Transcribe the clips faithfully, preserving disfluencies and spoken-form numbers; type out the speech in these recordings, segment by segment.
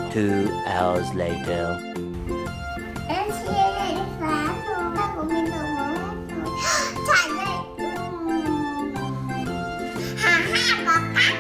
Two hours later. Em chia này đi phá rồi. Ta của mình được màu hết rồi. Trời ơi. Hà ha có cắt.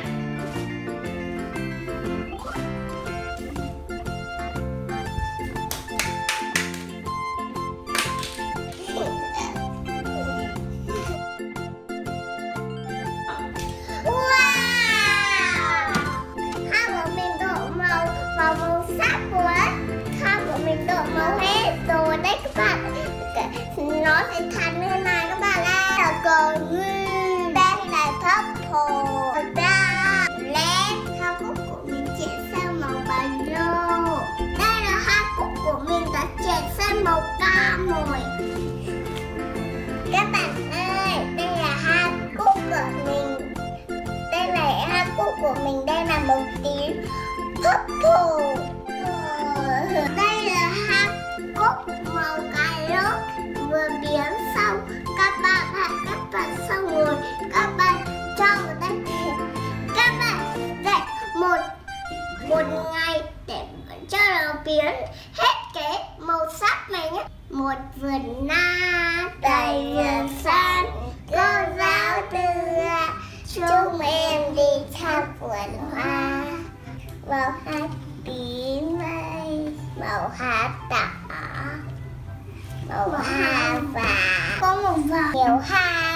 Màu sắc quá, khăn của mình đổ màu hết rồi đấy các bạn. Nó sẽ thành như thế này các bạn ạ. Là cờ nguyên, đây là purple, da, red. Hoa cúc của mình chuyển sang màu vàng rô. Đây là hoa cúc của mình đã chuyển sang màu cam rồi. Các bạn ơi, đây là hoa cúc của mình. Đây là hoa cúc của mình, đây là màu tím purple. Đây là hoa cúc màu cà rốt vừa biến xong. Các bạn ạ, các bạn xong rồi các bạn cho vào đây. Các bạn dạy một một ngày để cho nó biến hết cái màu sắc này nhé. Một vườn na đầy vườn xanh, cô giáo đưa chúng em đi thăm vườn hoa. Màu hoa tím này, màu hoa đỏ, màu hoa vàng, có màu vàng nhiều hoa.